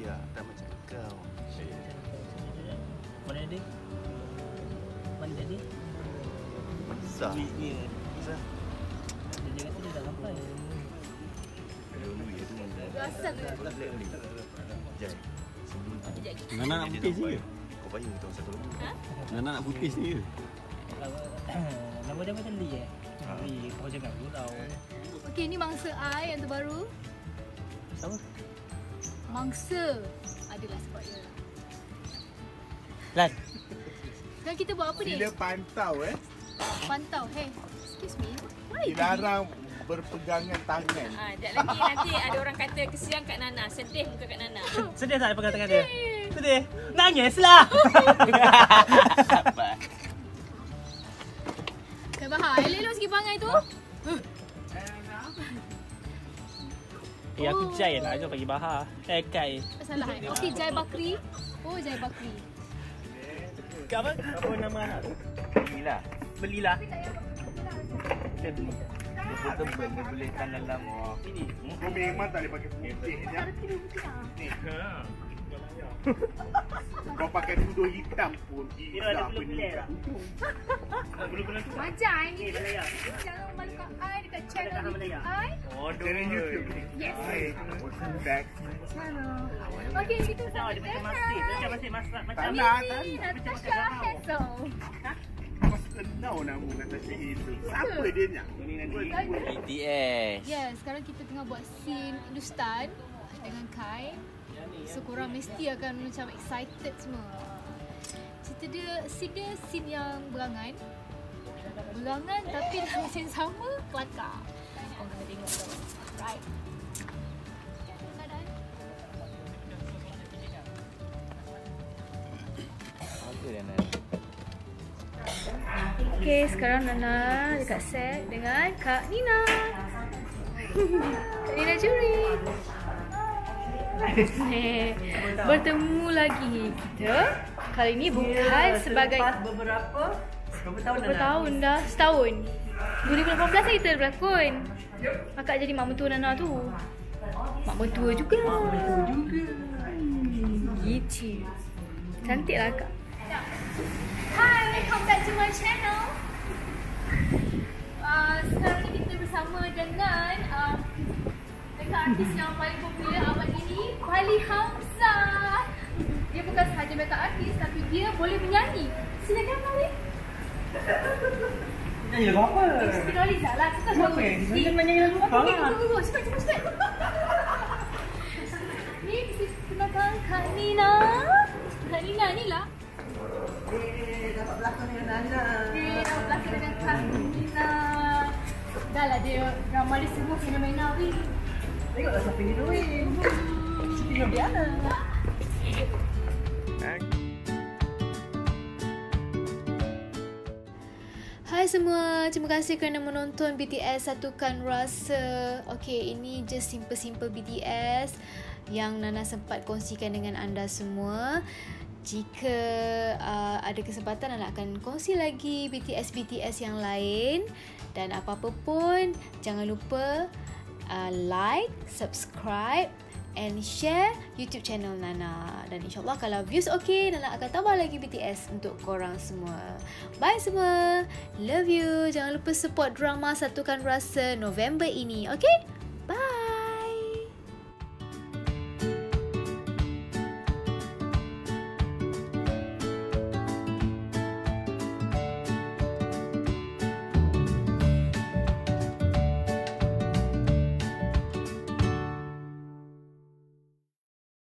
Ya, tak macam kau. Mana dia? Mana dia? Besar. Dia Besar. kata dia dah sampai. Rasa ke? Jai. Nana nak putih je. Kau bayar hutang satu lagi. Nana nak putih je. Nama dia macam Lee Lee, kau jangan gurau. Okey, ni mangsa I yang terbaru. Siapa? Mangsa. Adalah sebab dia. Lan. Sekarang kita buat apa ni? Sila pantau Pantau. Hey, excuse me. What are you doing? dilarang berpegangan tangan. Sekejap lagi nanti ada orang kata kesian Kak Nana. Sedih muka Kak Nana. Sedih tak pegang tangan dia? Sedih? Nangislah! Kak Bahar, elok sikit perangai tu. Aku Jai lah, jom bagi Bahar. Kai. Salah. Okey, Jai Bakri. Oh, Jai Bakri. Apa? Apa nama anak tu? Belilah. Belilah. Dia beli. Dia tebal, dia boleh tanam lama. Ini. Kau memang tak boleh pakai putih je. Ni. Kau pakai tudung hitam pun Dia ada bulu-bulu tak? Bulu-bulu tu? Majai ni. Malaya. Jangan malukan I dekat channel Malaya. YouTube I. Oh, Channel YouTube ni. Yes. Back. Okey, kita Dia sama macam masih. Dia macam masih masak macam Tanah. Natasha Hazel. Kau kenal nama Natasha Hazel. Siapa dia ni? BTS. Ya, sekarang kita tengah buat scene Hindustan dengan Kai. So korang mesti akan macam excited semua. Cerita dia, scene yang berangan. Berangan tapi dalam masa yang sama kelakar. Korang kena tengok tu. Right. Keadaan. Apa dia nak? Okay, sekarang Nana dekat set dengan Kak Nina. Kak Nina Juri. Bertemu lagi kita. Kali ini bukan sebagai berapa tahun berapa tahun dah? Setahun. 2018 lah kita berlakon. Akak jadi mak mentua Nana tu. Mak mentua juga. Gitu. Cantik lah akak. Hi, welcome back to my channel. Sekarang ni kita bersama dengan dekat artis yang paling popular abad ini, Fali Hamzah. Dia bukan sahaja makeup artis tapi dia boleh menyanyi. Silakan Fali. Nyanyi lagu apa? Siti Nurhaliza lah. Kita tahu. Dia nyanyi lagu apa? Tunggu. Cepat. Ni kita kenalkan Kak Nina. Kak Nina ni lah. Dapat berlakon dengan Nana. Dapat berlakon dengan Kak Nina. Dah lah dia drama dia semua fenomenal ni. Tengoklah siapa yang heroin. Siti Nurhaliza. Hai semua, terima kasih kerana menonton BTS Satukan Rasa. Okay, ini just simple-simple BTS yang Nana sempat kongsikan dengan anda semua. Jika ada kesempatan, Nana akan kongsi lagi BTS yang lain. Dan apa-apa pun, jangan lupa like, subscribe and share YouTube channel Nana. Dan insyaAllah kalau views okay, Nana akan tambah lagi BTS untuk korang semua. Bye semua. Love you. Jangan lupa support drama Satukan Rasa November ini. Okay?